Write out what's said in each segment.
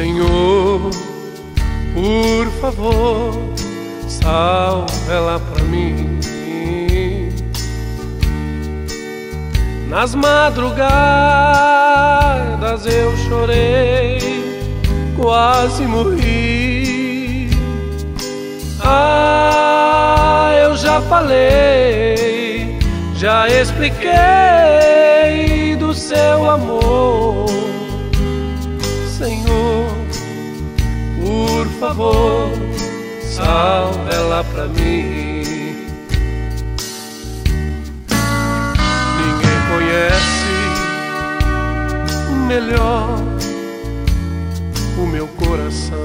Senhor, por favor, salve ela pra mim. Nas madrugadas eu chorei, quase morri. Eu já falei, já expliquei do seu amor. Senhor, por favor, salve ela pra mim. Ninguém conhece melhor o meu coração.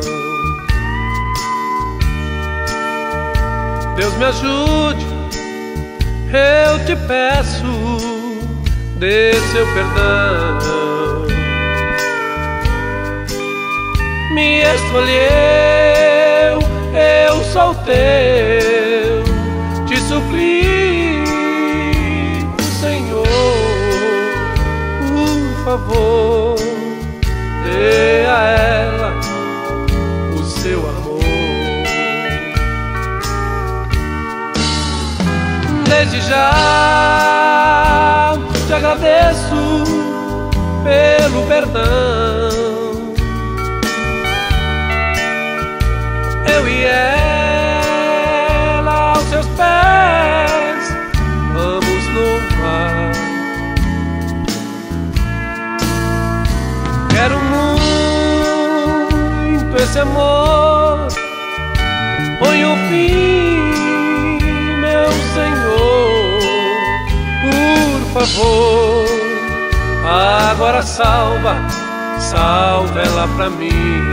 Deus me ajude, eu te peço, dê seu perdão. Me escolheu, eu sou teu, te suplico, Senhor, por favor, dê a ela o seu amor. Desde já te agradeço pelo perdão. Eu e ela aos seus pés vamos louvar. Quero muito esse amor, põe um fim, meu Senhor, por favor. Agora salva, salva ela pra mim.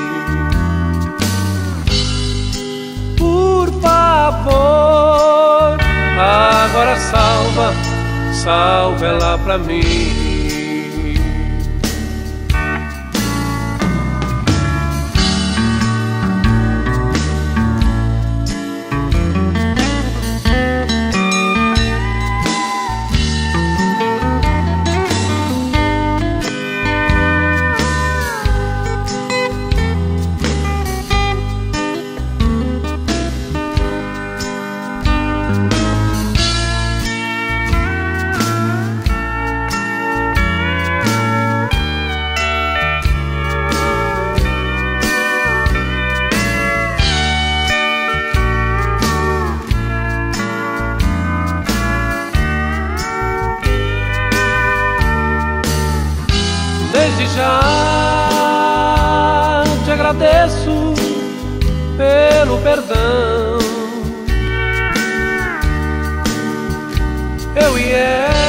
Por favor, agora salva, salva ela pra mim. Desde já te agradeço pelo perdão. Eu e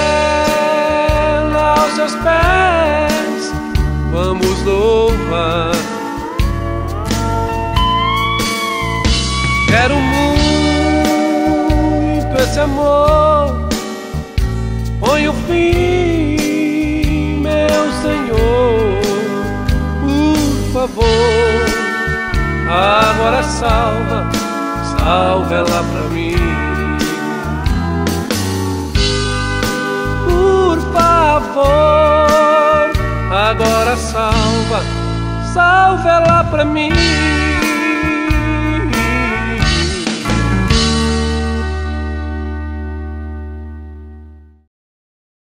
ela aos seus pés vamos louvar. Quero muito esse amor, põe o fim, meu Senhor, por favor. Agora salva, salva ela pra mim. Por favor, agora salva, salva ela pra mim.